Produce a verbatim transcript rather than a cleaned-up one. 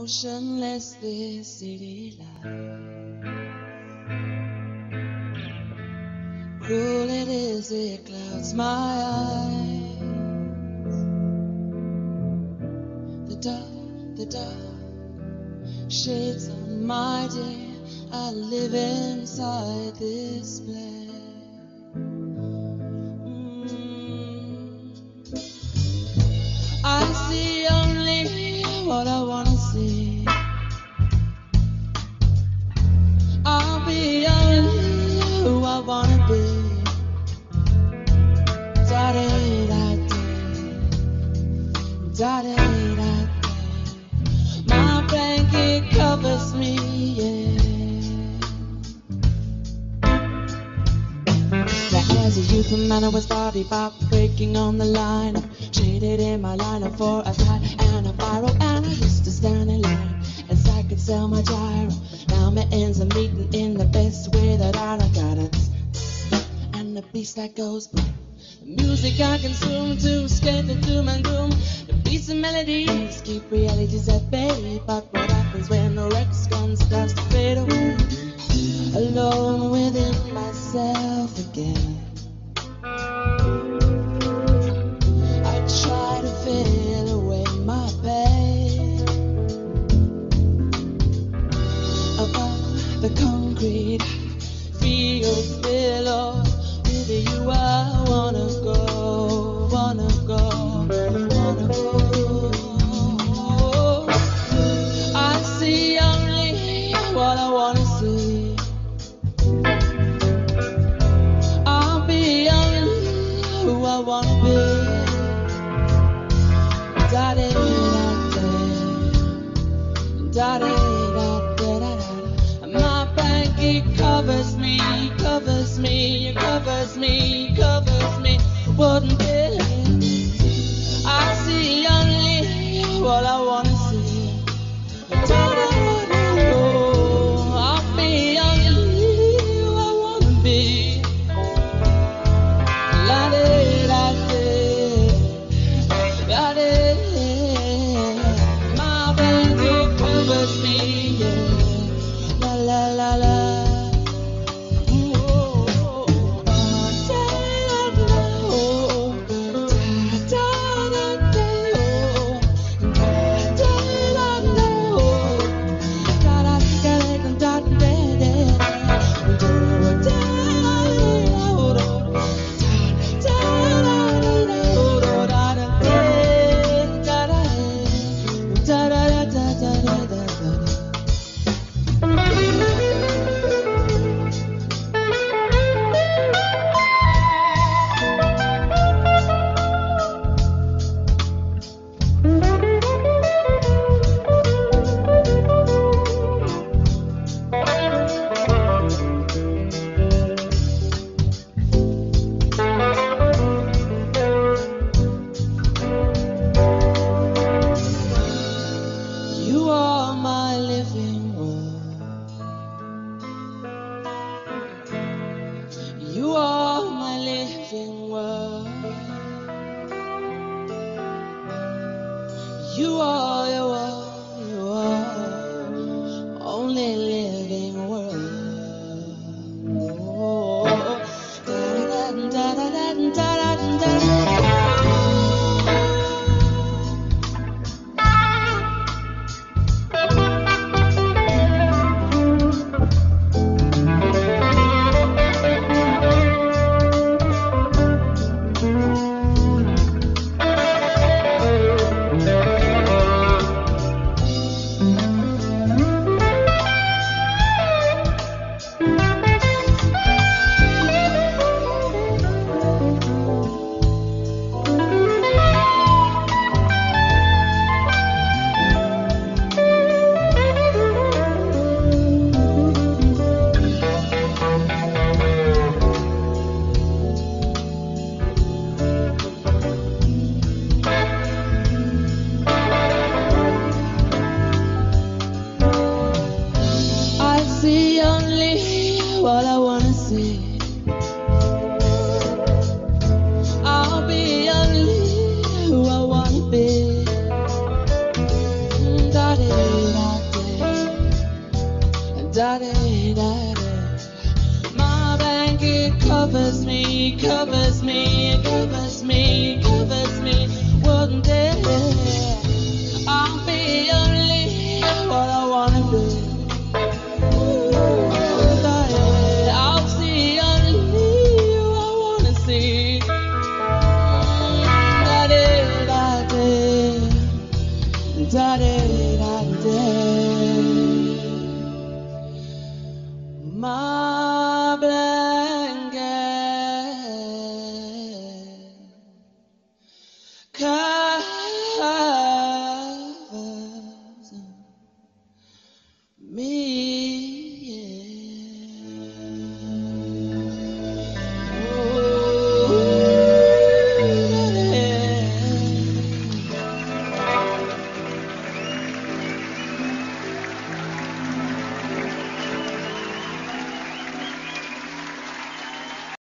motionless this city life. Cruel it is, it clouds my eyes. The dark, the dark shades on my day. I live inside this place. Mm. I see only what I wanna see. I'll be only who I wanna be. Da da da da, da da da da. My blanket covers me, yeah. As a youth, a man I was body pop, breaking on the line. Traded in my line for a tie and a viral, and I used to stand in line as I could sell my gyro. Now my ends are meeting in the best way that I don't got it. And the beast that goes boom. The music I consume to escape the doom and gloom. The beats and melodies keep realities at bay. But what happens when the Rex gun starts to fade away? Alone within myself again. I try to feel away my pain. Above the concrete field below, with you I wanna go, wanna go, wanna go. I see only what I wanna see. I'll be only who I wanna be. Da da da da, da da da da da. My blanket covers me, covers me, covers me, covers me. Wouldn't it? I see only what I wanna see. Da da da da. Oh, I'll be only who I wanna be. La da da da, da da. My blanket covers me, yeah. La la la la. started.